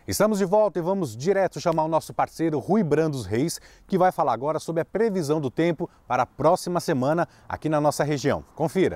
Estamos de volta e vamos direto chamar o nosso parceiro Rui Brandos Reis, que vai falar agora sobre a previsão do tempo para a próxima semana aqui na nossa região. Confira.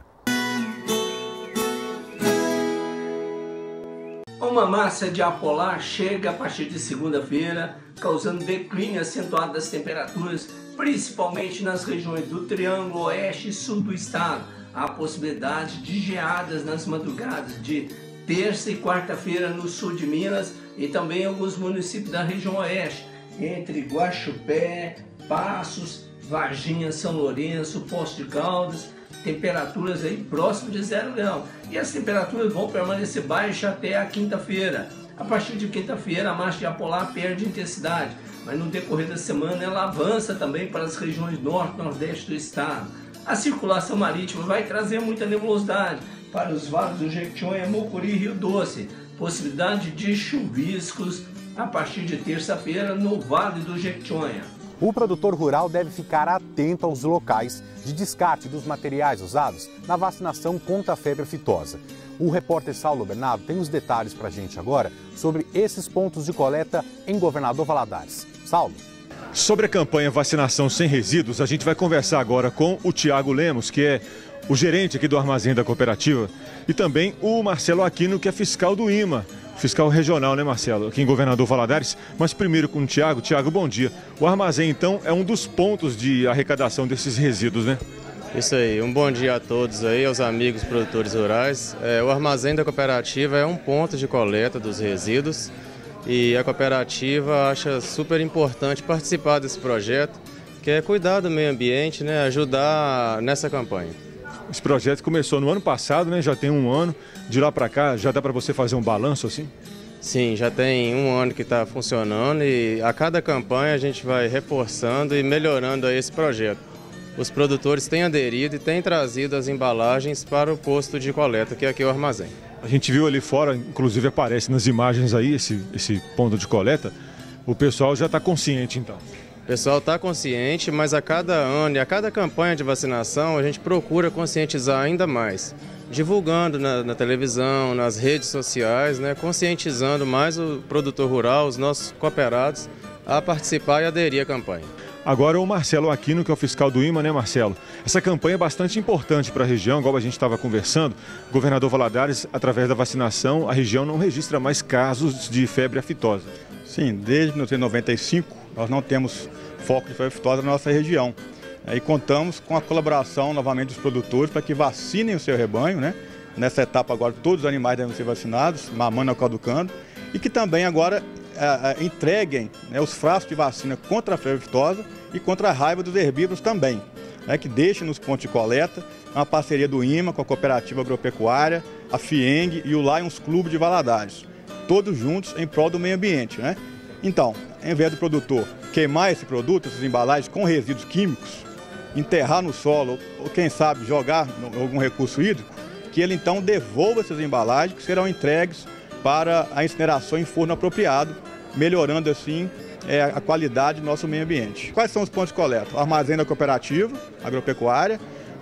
Uma massa de ar polar chega a partir de segunda-feira, causando declínio acentuado das temperaturas, principalmente nas regiões do Triângulo Oeste e Sul do estado. Há possibilidade de geadas nas madrugadas de terça e quarta-feira no sul de Minas e também em alguns municípios da região oeste, entre Guaxupé, Passos, Varginha, São Lourenço, Poços de Caldas, temperaturas aí próximo de 0 grau. E as temperaturas vão permanecer baixas até a quinta-feira. A partir de quinta-feira a massa de ar polar perde intensidade, mas no decorrer da semana ela avança também para as regiões norte e nordeste do estado. A circulação marítima vai trazer muita nebulosidade para os vales do Jequitinhonha, Mucuri e Rio Doce. Possibilidade de chuviscos a partir de terça-feira no Vale do Jequitinhonha. O produtor rural deve ficar atento aos locais de descarte dos materiais usados na vacinação contra a febre aftosa. O repórter Saulo Bernardo tem os detalhes para a gente agora sobre esses pontos de coleta em Governador Valadares. Saulo. Sobre a campanha Vacinação Sem Resíduos, a gente vai conversar agora com o Tiago Lemos, que é o gerente aqui do armazém da cooperativa, e também o Marcelo Aquino, que é fiscal do IMA, fiscal regional, né, Marcelo, aqui em Governador Valadares. Mas primeiro com o Tiago. Tiago, bom dia. O armazém, então, é um dos pontos de arrecadação desses resíduos, né? Isso aí, um bom dia a todos aí, aos amigos produtores rurais. O armazém da cooperativa é um ponto de coleta dos resíduos e a cooperativa acha super importante participar desse projeto, que é cuidar do meio ambiente, né, ajudar nessa campanha. Esse projeto começou no ano passado, né? Já tem um ano. De lá para cá, já dá para você fazer um balanço assim? Sim, já tem um ano que está funcionando e a cada campanha a gente vai reforçando e melhorando aí esse projeto. Os produtores têm aderido e têm trazido as embalagens para o posto de coleta, que é aqui o armazém. A gente viu ali fora, inclusive aparece nas imagens aí, esse ponto de coleta. O pessoal já está consciente, então. O pessoal está consciente, mas a cada ano e a cada campanha de vacinação a gente procura conscientizar ainda mais. Divulgando na televisão, nas redes sociais, né, conscientizando mais o produtor rural, os nossos cooperados, a participar e aderir à campanha. Agora o Marcelo Aquino, que é o fiscal do IMA, né, Marcelo? Essa campanha é bastante importante para a região, igual a gente estava conversando. Governador Valadares, através da vacinação, a região não registra mais casos de febre aftosa. Sim, desde 1995 nós não temos foco de febre aftosa na nossa região. E contamos com a colaboração novamente dos produtores para que vacinem o seu rebanho, né? Nessa etapa agora todos os animais devem ser vacinados, mamando ou caducando, e que também agora entreguem, né, os frascos de vacina contra a febre aftosa e contra a raiva dos herbívoros também, né, que deixem nos pontos de coleta, uma parceria do IMA com a Cooperativa Agropecuária, a FIENG e o Lions Clube de Valadares, todos juntos em prol do meio ambiente, né? Então, em vez do produtor queimar esse produto, essas embalagens com resíduos químicos, enterrar no solo ou quem sabe jogar algum recurso hídrico, que ele então devolva essas embalagens que serão entregues para a incineração em forno apropriado, melhorando assim a qualidade do nosso meio ambiente. Quais são os pontos de coleta? O armazém da cooperativa agropecuária,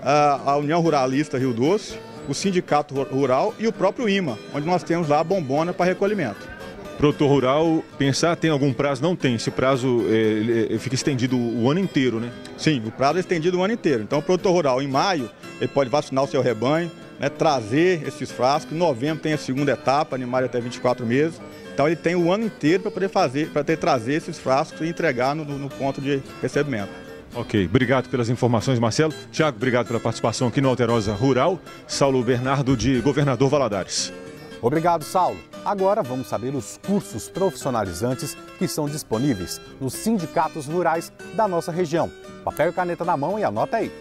a União Ruralista Rio Doce, o Sindicato Rural e o próprio IMA, onde nós temos lá a bombona para recolhimento. Produtor rural, pensar, tem algum prazo? Não tem. Esse prazo fica estendido o ano inteiro, né? Sim, o prazo é estendido o ano inteiro. Então o produtor rural, em maio, ele pode vacinar o seu rebanho, né, trazer esses frascos. Em novembro tem a segunda etapa, animais até 24 meses. Então ele tem o ano inteiro para poder trazer esses frascos e entregar no ponto de recebimento. Ok, obrigado pelas informações, Marcelo. Tiago, obrigado pela participação aqui no Alterosa Rural. Saulo Bernardo, de Governador Valadares. Obrigado, Saulo. Agora vamos saber os cursos profissionalizantes que estão disponíveis nos sindicatos rurais da nossa região. Papel e caneta na mão e anota aí.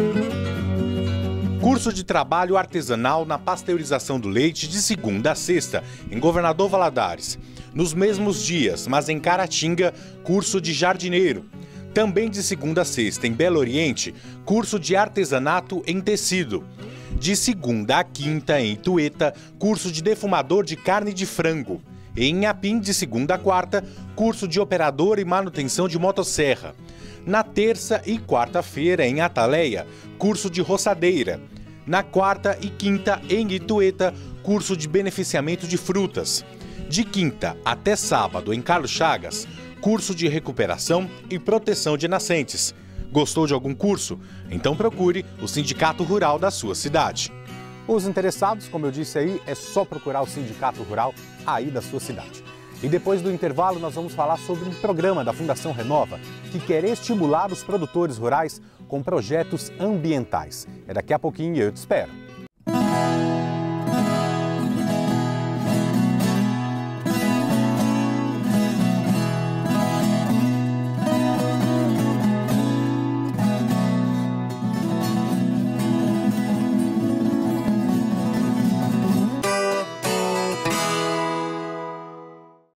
Curso de trabalho artesanal na pasteurização do leite de segunda a sexta, em Governador Valadares. Nos mesmos dias, mas em Caratinga, curso de jardineiro. Também de segunda a sexta, em Belo Oriente, curso de artesanato em tecido. De segunda a quinta, em Itueta, curso de defumador de carne de frango. E em Inhapim, de segunda a quarta, curso de operador e manutenção de motosserra. Na terça e quarta-feira, em Ataleia, curso de roçadeira. Na quarta e quinta, em Itueta, curso de beneficiamento de frutas. De quinta até sábado, em Carlos Chagas, curso de recuperação e proteção de nascentes. Gostou de algum curso? Então procure o Sindicato Rural da sua cidade. Os interessados, como eu disse aí, é só procurar o Sindicato Rural aí da sua cidade. E depois do intervalo nós vamos falar sobre um programa da Fundação Renova que quer estimular os produtores rurais com projetos ambientais. É daqui a pouquinho e eu te espero.